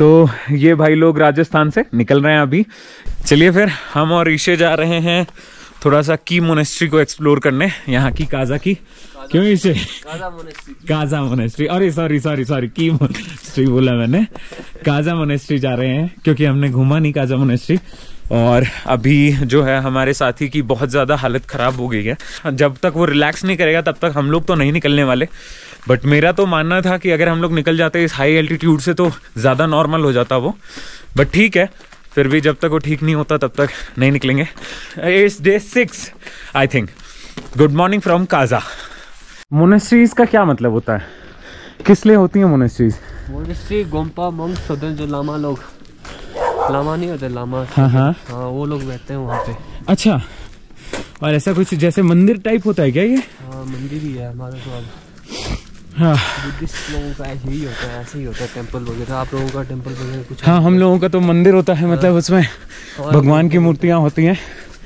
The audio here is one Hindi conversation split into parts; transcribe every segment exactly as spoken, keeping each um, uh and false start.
तो ये भाई लोग राजस्थान से निकल रहे हैं अभी। चलिए फिर हम और ईशे जा रहे हैं थोड़ा सा की मोनेस्ट्री को एक्सप्लोर करने, यहाँ की काजा की। क्यों ईशे? काजा मोनेस्ट्री। काजा मोनेस्ट्री, अरे सॉरी सॉरी सॉरी की मोनेस्ट्री बोला मैंने। काजा मोनेस्ट्री जा रहे हैं क्योंकि हमने घूमा नहीं काजा मोनेस्ट्री। और अभी जो है हमारे साथी की बहुत ज़्यादा हालत ख़राब हो गई है। जब तक वो रिलैक्स नहीं करेगा तब तक हम लोग तो नहीं निकलने वाले। बट मेरा तो मानना था कि अगर हम लोग निकल जाते इस हाई एल्टीट्यूड से तो ज़्यादा नॉर्मल हो जाता वो। बट ठीक है, फिर भी जब तक वो ठीक नहीं होता तब तक नहीं निकलेंगे। It's day six I think. Good morning from Kaza. Monasteries का क्या मतलब होता है? किस लिए होती है मोनेस्ट्रीज? मोनेस्ट्री गोम्पा मंग सदन, जो लामा लोग, लामा नहीं होते लामा, हाँ हाँ हाँ वो लोग रहते हैं वहाँ पे। अच्छा, और ऐसा कुछ जैसे मंदिर टाइप होता है क्या ये? हाँ मंदिर ही है हमारा तो। अब हाँ बुद्धिस्ट लोगों का ऐसे ही होता है, ऐसे ही होता है टेम्पल वगैरह। आप लोगों का टेम्पल वगैरह कुछ? हाँ, हम लोगों का तो मंदिर होता है, मतलब उसमें भगवान की मूर्तियाँ होती हैं।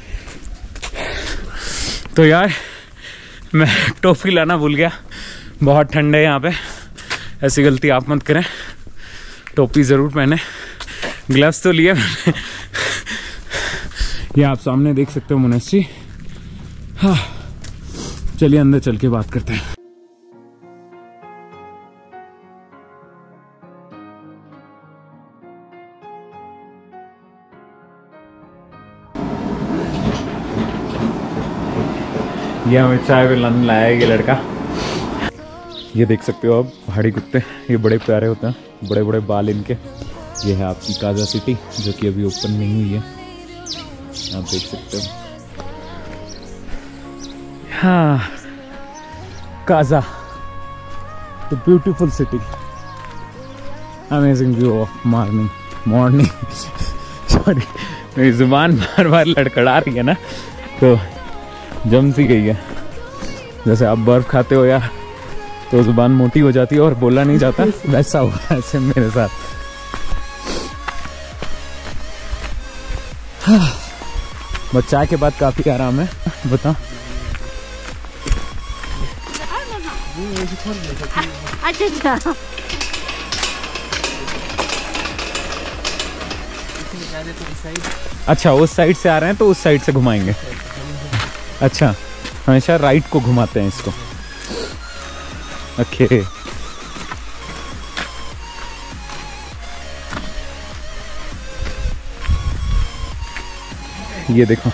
तो यार मैं टोपी लाना भूल गया, बहुत ठंड है यहाँ पे। ऐसी गलती आप मत करें, टोपी ज़रूर पहने। ग्लव्स तो लिए मैंने। ये आप सामने देख सकते हो मोनेस्ट्री। हाँ चलिए अंदर चल के बात करते हैं। ये हमें चाय पिलाने लाया है ये लड़का। ये देख सकते हो आप पहाड़ी कुत्ते, ये बड़े प्यारे होते हैं, बड़े बड़े बाल इनके। ये है आपकी काजा सिटी जो कि अभी ओपन नहीं हुई है, आप देख सकते हो। हाँ Kaza, the beautiful city, amazing view of morning morning sorry मेरी जुबान बार बार लड़खड़ा रही है ना, तो जम सी गई है। जैसे आप बर्फ खाते हो या तो जुबान मोटी हो जाती है और बोला नहीं जाता, वैसा हुआ ऐसे मेरे साथ। बस चाय के बाद काफी आराम है। बता अच्छा अच्छा, उस साइड से आ रहे हैं तो उस साइड से घुमाएंगे। अच्छा, हमेशा राइट को घुमाते हैं इसको। ओके ये देखो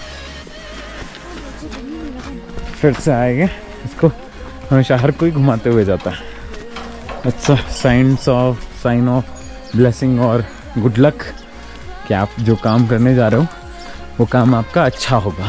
फिर से आएंगे, इसको हमेशा हर कोई घुमाते हुए जाता है। अच्छा, signs of sign of blessing और गुड लक कि आप जो काम करने जा रहे हो वो काम आपका अच्छा होगा।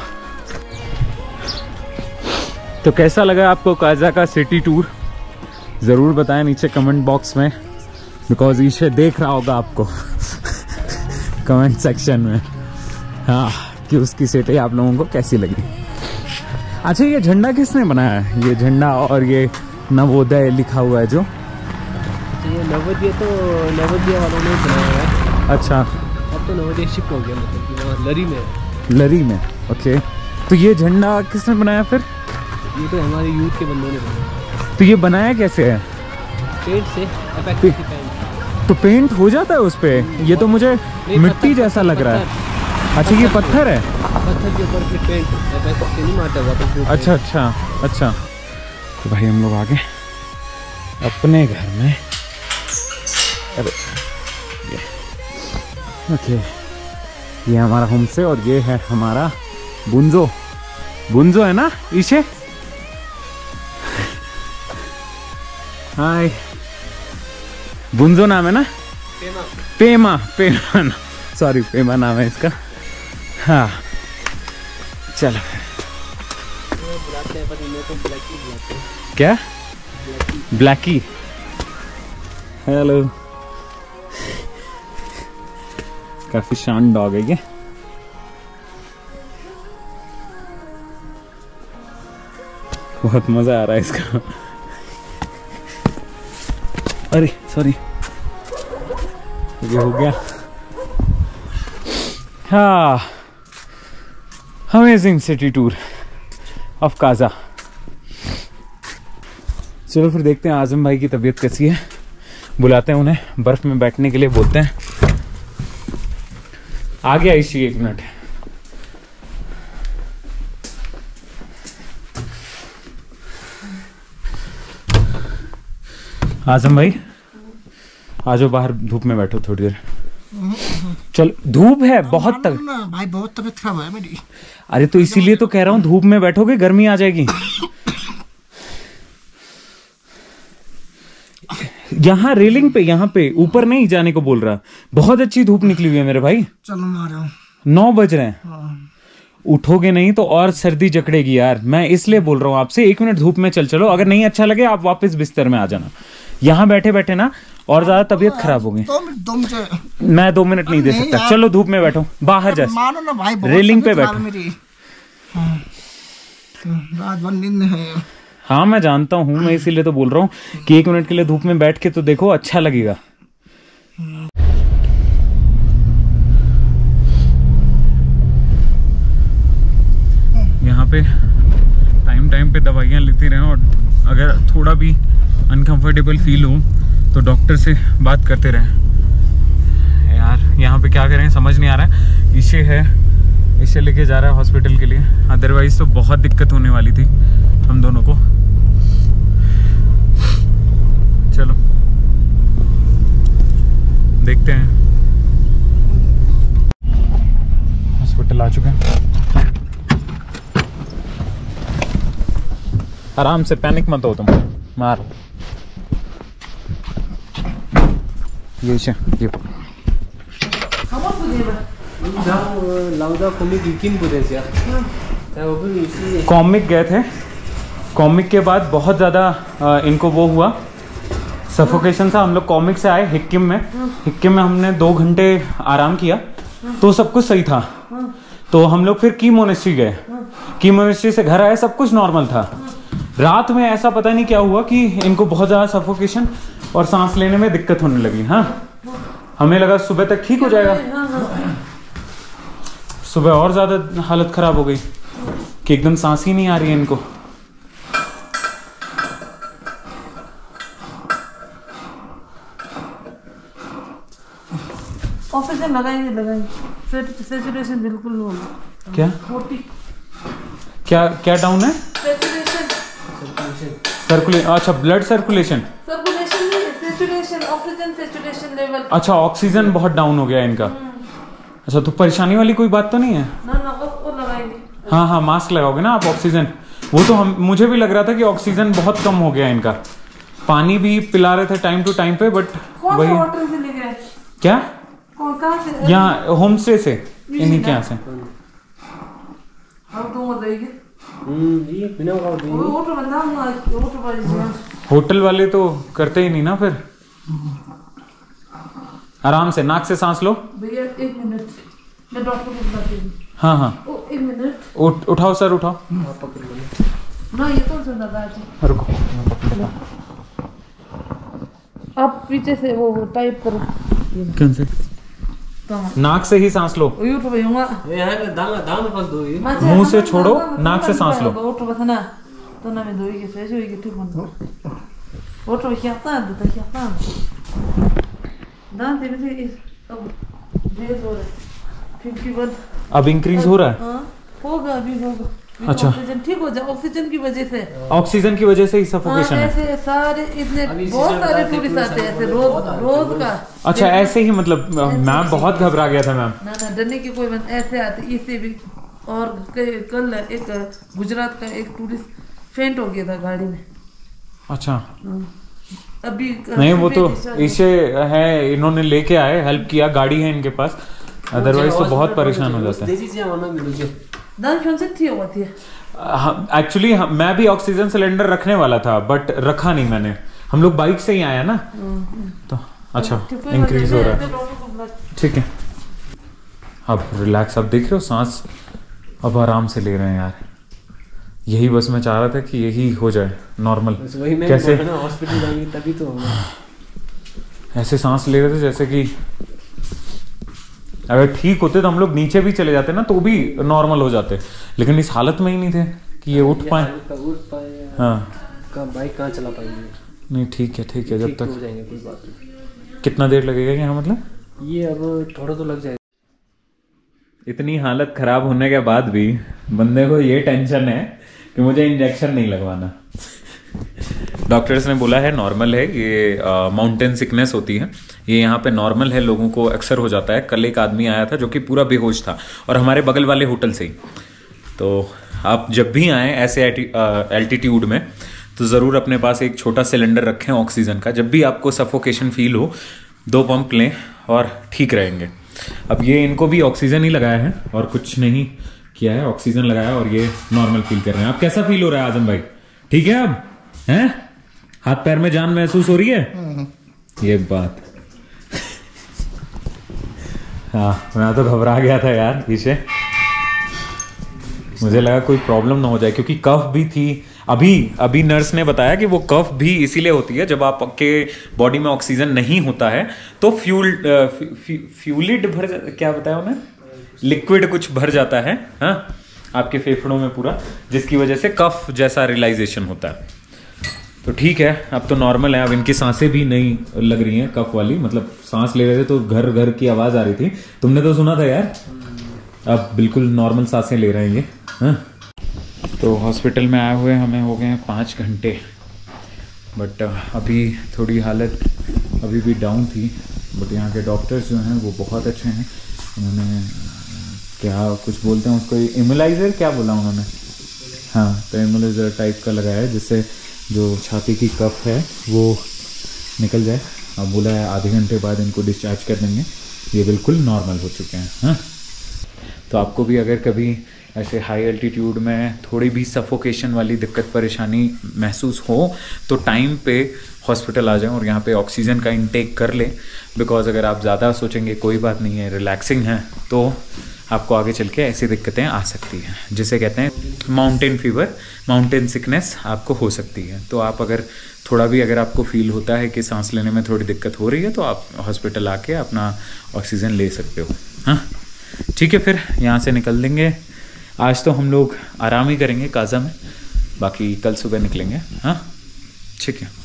तो कैसा लगा आपको काजा का सिटी टूर? ज़रूर बताएं नीचे कमेंट बॉक्स में, बिकॉज ईशे देख रहा होगा आपको कमेंट सेक्शन में, हाँ, कि उसकी सिटी आप लोगों को कैसी लगी। अच्छा, ये झंडा किसने बनाया है? ये झंडा और ये नवोदय लिखा हुआ है जो, ये नवोदय तो नवोदय वालों ने बनाया है। अच्छा, अब तो नवोदय शिफ्ट हो गया, मतलब कि वहाँ लरी में है। लरी में, ओके। तो ये झंडा किसने बनाया फिर? ये तो हमारे यूथ के बंदों ने बनाया। तो ये बनाया कैसे है? पेंट से, पे, पेंट। तो पेंट हो जाता है उस पे? ये तो मुझे मिट्टी जैसा लग रहा है। अच्छा, ये पत्थर है? पत्थर के ऊपर फिर पेंट नहीं मारता वापस। अच्छा अच्छा अच्छा। तो भाई हम लोग आ गए अपने घर में। अरे ये ओके, ये हमारा होम से और ये है हमारा बुंजो। बुंजो है ना ईशे? हाय, बुंजो नाम है ना? पेमा पेमा पेमा सॉरी पेमा नाम है इसका। हाँ चलो, बुलाते हैं पर इन्हें तो ब्लैकी बुलाते हैं। क्या? ब्लैकी। हेलो, काफी शांत डॉग है ये। बहुत मजा आ रहा है इसका। अरे सॉरी, ये हो गया। हाँ, amazing city tour of Kaza. चलो फिर देखते हैं आजम भाई की तबीयत कैसी है। बुलाते हैं उन्हें, बर्फ में बैठने के लिए बोलते हैं। आ गया इसी, एक मिनट। आजम भाई आ जाओ बाहर, धूप में बैठो थोड़ी देर। चल, धूप है बहुत तक भाई, बहुत तबीयत खराब है मेरी। अरे तो इसीलिए तो कह रहा हूँ, धूप में बैठोगे गर्मी आ जाएगी। यहाँ रेलिंग पे, यहाँ पे ऊपर नहीं जाने को बोल रहा। बहुत अच्छी धूप निकली हुई है मेरे भाई। चलो मैं आ रहा हूँ। नौ बज रहे हैं, उठोगे नहीं तो और सर्दी जकड़ेगी यार। मैं इसलिए बोल रहा हूँ आपसे, एक मिनट धूप में चल चलो। अगर नहीं अच्छा लगे आप वापस बिस्तर में आ जाना। यहाँ बैठे बैठे ना और ज्यादा तबीयत खराब होगी। दो मिनट दो मिनट मैं दो मिनट नहीं दे नहीं सकता। यार। चलो धूप में बैठो, बाहर जा, मानो ना भाई, बहुत रेलिंग पे तबीयत खराब बैठो। है मेरी। हाँ, रात भर नींद में है। हाँ मैं जानता हूँ, मैं इसीलिए तो बोल रहा हूँ कि एक मिनट के लिए धूप में बैठ के तो देखो, अच्छा लगेगा। यहाँ पे टाइम टाइम पे दवाइयाँ लेते रहें, और अगर थोड़ा भी अनकंफर्टेबल फील हो तो डॉक्टर से बात करते रहें। यार यहाँ पे क्या करें समझ नहीं आ रहा है। इसे है, इसे लेके जा रहा है हॉस्पिटल के लिए, अदरवाइज तो बहुत दिक्कत होने वाली थी हम दोनों को। चलो देखते हैं। हॉस्पिटल आ चुके हैं। आराम से, पैनिक मत हो तुम। मार ये से ये कॉमिक गए थे। कॉमिक के बाद बहुत ज़्यादा इनको वो हुआ, सफोकेशन था। हम लोग कॉमिक से आए हिक्किम में। हिक्किम में हमने दो घंटे आराम किया तो सब कुछ सही था। तो हम लोग फिर की मोनेस्ट्री गए। की मोनेस्ट्री से घर आए, सब कुछ नॉर्मल था। रात में ऐसा पता नहीं क्या हुआ कि इनको बहुत ज़्यादा सफोकेशन और सांस लेने में दिक्कत होने लगी। हाँ, हमें लगा सुबह तक ठीक हो जाएगा। सुबह और ज़्यादा हालत ख़राब हो गई कि एकदम सांस ही नहीं आ रही है इनको। ऑक्सीजन लगाएंगे लगाएंगे सैचुरेशन बिल्कुल लो। क्या क्या क्या डाउन है? सर्कुलेशन। अच्छा, ब्लड सर्कुलेशन। सर्कुलेशन नहीं, सैचुरेशन, ऑक्सीजन सैचुरेशन लेवल। अच्छा, ऑक्सीजन बहुत डाउन हो गया इनका। अच्छा, तो परेशानी वाली कोई बात तो नहीं है? ना ना, वो, वो लगाएंगे। हाँ हाँ, मास्क लगाओगे ना आप, ऑक्सीजन। वो तो हम, मुझे भी लग रहा था कि ऑक्सीजन बहुत कम हो गया इनका। पानी भी पिला रहे थे टाइम टू टाइम पे, बट वही वाटर से ले गए क्या? कौन, कहाँ से? यहाँ होम स्टे से, इन्हीं के यहाँ से। अब तो बताइए। ये बिना का वो तो बंदा वो तो वाले होटल वाले तो करते ही नहीं ना फिर। आराम से नाक से सांस लो भैया। एक मिनट, मैं डॉक्टर को बुलाती हूँ। हाँ हाँ, ओ एक मिनट। उठ, उठाओ सर, उठाओ। ना ये तो सुन दादाजी, रुको, आप पीछे से वो टाइप करो। कौन से? नाक से ही सांस लो। यो तो भैया यहाँ पे दाम दाम पर दो ये मुंह से छोड़ो, नाक से सांस लो। वो तो बस ना, तो ना मैं दो ही कैसे जो ये ठीक बंद। वो तो क्या था, तो क्या था दांत से इस अब रेस हो रहा है इक्यावन। अब इंक्रीज हो रहा है? हाँ होगा, अभी होगा। अच्छा, ऑक्सीजन ठीक हो जाए, ऑक्सीजन की वजह से। ऑक्सीजन की वजह से ही सफोकेशन है। ऐसे सारे इतने बहुत सारे टूरिस्ट आते हैं ऐसे रोज रोज का। अच्छा, ऐसे ही मतलब मैम बहुत घबरा गया था मैम। ना ना, डरने की कोई बात, ऐसे आते इससे भी। और कल एक गुजरात का एक टूरिस्ट फेंट हो गया था गाड़ी में। अच्छा, अभी नहीं वो तो इसे है, इन्होंने लेके आए, हेल्प किया, गाड़ी है इनके पास, अदरवाइज तो बहुत परेशान हो जाता है। दान कौन से थी हुआ थी? एक्चुअली मैं भी ऑक्सीजन सिलेंडर रखने वाला था, बट रखा नहीं मैंने। हम लोग बाइक से ही आया ना, तो अच्छा इंक्रीज हो रहा है। ठीक है, अब रिलैक्स। अब देख रहे हो सांस अब आराम से ले रहे हैं यार। यही बस मैं चाह रहा था कि यही हो जाए नॉर्मल। कैसे हॉस्पिटल जाएंगे तभी तो होगा। ऐसे सांस ले रहे थे जैसे कि अगर ठीक होते तो हम लोग नीचे भी चले जाते ना तो भी नॉर्मल हो जाते, लेकिन इस हालत में ही नहीं थे कि ये उठ पाए। उठ पाए। हाँ, बाइक कहाँ चला पाएंगे? नहीं ठीक है, ठीक है, जब तक हो जाएंगे, कोई बात नहीं। कितना देर लगेगा यहाँ मतलब? ये अब थोड़ा तो लग जाएगा। इतनी हालत खराब होने के बाद भी बंदे को ये टेंशन है कि मुझे इंजेक्शन नहीं लगवाना। डॉक्टर्स ने बोला है नॉर्मल है, ये माउंटेन सिकनेस होती है, ये यहाँ पे नॉर्मल है, लोगों को अक्सर हो जाता है। कल एक आदमी आया था जो कि पूरा बेहोश था और हमारे बगल वाले होटल से ही। तो आप जब भी आएँ ऐसे एल्टीट्यूड में तो ज़रूर अपने पास एक छोटा सिलेंडर रखें ऑक्सीजन का। जब भी आपको सफोकेशन फील हो दो पंप लें और ठीक रहेंगे। अब ये इनको भी ऑक्सीजन ही लगाया है और कुछ नहीं किया है, ऑक्सीजन लगाया और ये नॉर्मल फील कर रहे हैं। अब कैसा फील हो रहा है आजम भाई? ठीक है अब हैं? हाथ पैर में जान महसूस हो रही है? ये बात हाँ, मैं तो घबरा गया था यार पीछे, मुझे लगा कोई प्रॉब्लम ना हो जाए क्योंकि कफ भी थी। अभी अभी नर्स ने बताया कि वो कफ भी इसीलिए होती है जब आपके बॉडी में ऑक्सीजन नहीं होता है तो फ्यूल फ्यूलिड भर क्या बताया उन्हें, लिक्विड कुछ भर जाता है हाँ आपके फेफड़ों में पूरा, जिसकी वजह से कफ जैसा रियलाइजेशन होता है। तो ठीक है, अब तो नॉर्मल है। अब इनकी सांसें भी नहीं लग रही हैं कफ वाली, मतलब सांस ले रहे थे तो घर घर की आवाज आ रही थी, तुमने तो सुना था यार। अब बिल्कुल नॉर्मल सांसें ले रहे हैं ये हाँ। तो हॉस्पिटल में आए हुए हमें हो गए हैं पाँच घंटे, बट अभी थोड़ी हालत अभी भी डाउन थी। बट यहाँ के डॉक्टर्स जो हैं वो बहुत अच्छे हैं। उन्होंने क्या कुछ बोलते हैं उसको, इम्यूलाइजर क्या बोला उन्होंने, हाँ तो इम्यूलाइजर टाइप का लगाया है जिससे जो छाती की कफ है वो निकल जाए। अब बोला है आधे घंटे बाद इनको डिस्चार्ज कर देंगे, ये बिल्कुल नॉर्मल हो चुके हैं हाँ। तो आपको भी अगर कभी ऐसे हाई एल्टीट्यूड में थोड़ी भी सफोकेशन वाली दिक्कत परेशानी महसूस हो तो टाइम पे हॉस्पिटल आ जाएं और यहाँ पे ऑक्सीजन का इनटेक कर लें। बिकॉज अगर आप ज़्यादा सोचेंगे कोई बात नहीं है, रिलैक्सिंग है, तो आपको आगे चल के ऐसी दिक्कतें आ सकती हैं जिसे कहते हैं माउंटेन फीवर, माउंटेन सिकनेस आपको हो सकती है। तो आप अगर थोड़ा भी अगर आपको फील होता है कि सांस लेने में थोड़ी दिक्कत हो रही है तो आप हॉस्पिटल आके अपना ऑक्सीजन ले सकते हो हाँ। ठीक है, फिर यहाँ से निकल देंगे। आज तो हम लोग आराम ही करेंगे काजा में, बाकी कल सुबह निकलेंगे हाँ। ठीक है,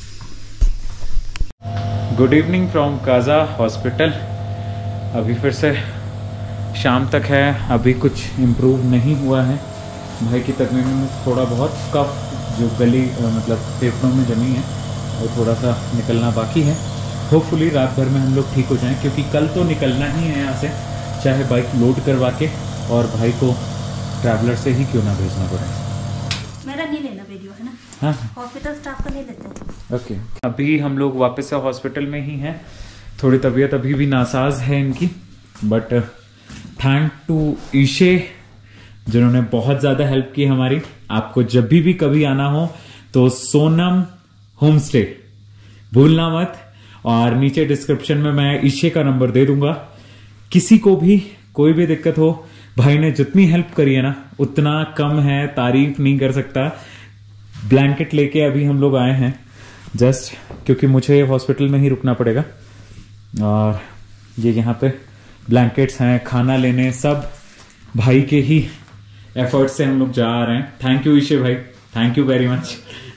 good evening from Kaza hospital. अभी फिर से शाम तक है, अभी कुछ इम्प्रूव नहीं हुआ है। भाई की तकलीफ में थोड़ा बहुत कफ जो गली मतलब फेफड़ों में जमी है वो थोड़ा सा निकलना बाकी है। होपफुली रात भर में हम लोग ठीक हो जाएं क्योंकि कल तो निकलना ही है यहाँ से, चाहे बाइक लोड करवा के और भाई को ट्रैवलर से ही क्यों ना भेजना पड़े। मेरा नहीं लेना वीडियो है ना, हाँ हॉस्पिटल स्टाफ का नहीं लेते हैं। ओके, अभी हम लोग वापस से हॉस्पिटल में ही हैं। थोड़ी तबीयत अभी भी नासाज है इनकी, बट थैंक टू ईशे जिन्होंने बहुत ज़्यादा हेल्प की हमारी। आपको जब भी भी कभी आना हो तो सोनम होम स्टे भूलना मत, और नीचे डिस्क्रिप्शन में मैं ईशे का नंबर दे दूंगा। किसी को भी कोई भी दिक्कत हो, भाई ने जितनी हेल्प करी है ना उतना कम है, तारीफ नहीं कर सकता। ब्लैंकेट लेके अभी हम लोग आए हैं जस्ट क्योंकि मुझे हॉस्पिटल में ही रुकना पड़ेगा, और ये यहाँ पे ब्लैंकेट्स हैं, खाना लेने सब भाई के ही एफर्ट से हम लोग जा रहे हैं। थैंक यू ईशे भाई, थैंक यू वेरी मच।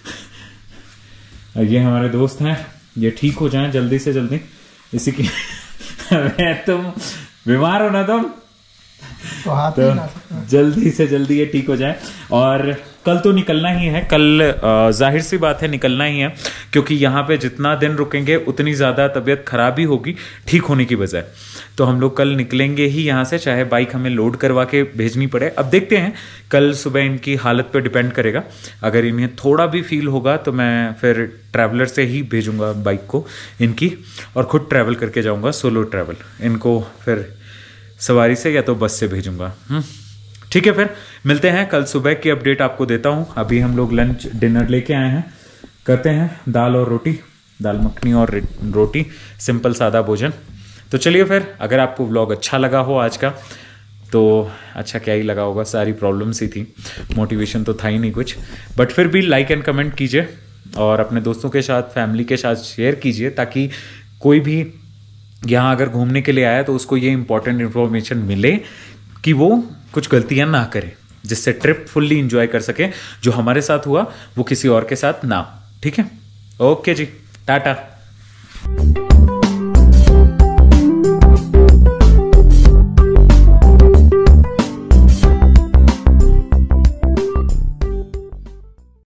ये हमारे दोस्त हैं, ये ठीक हो जाएं जल्दी से जल्दी। इसी की अरे तुम बीमार हो ना तुम, तो हाथ तो नहीं ला सकते। जल्दी से जल्दी ये ठीक हो जाए। और कल तो निकलना ही है, कल जाहिर सी बात है निकलना ही है क्योंकि यहाँ पे जितना दिन रुकेंगे उतनी ज़्यादा तबीयत खराब ही होगी ठीक होने की बजाय। तो हम लोग कल निकलेंगे ही यहाँ से, चाहे बाइक हमें लोड करवा के भेजनी पड़े। अब देखते हैं, कल सुबह इनकी हालत पे डिपेंड करेगा। अगर इन्हें थोड़ा भी फील होगा तो मैं फिर ट्रैवलर से ही भेजूंगा बाइक को इनकी, और खुद ट्रैवल करके जाऊँगा, सोलो ट्रैवल। इनको फिर सवारी से या तो बस से भेजूंगा। ठीक है, फिर मिलते हैं कल सुबह की अपडेट आपको देता हूं। अभी हम लोग लंच डिनर लेके आए हैं, करते हैं दाल और रोटी, दाल मखनी और रोटी, सिंपल सादा भोजन। तो चलिए फिर, अगर आपको व्लॉग अच्छा लगा हो आज का, तो अच्छा क्या ही लगा होगा, सारी प्रॉब्लम्स ही थी, मोटिवेशन तो था ही नहीं कुछ, बट फिर भी लाइक एंड कमेंट कीजिए और अपने दोस्तों के साथ, फैमिली के साथ शेयर कीजिए ताकि कोई भी यहाँ अगर घूमने के लिए आया तो उसको ये इंपॉर्टेंट इन्फॉर्मेशन मिले कि वो कुछ गलतियाँ ना करे, जिससे ट्रिप फुल्ली इंजॉय कर सके। जो हमारे साथ हुआ वो किसी और के साथ ना हो। ठीक है, ओके जी, टाटा।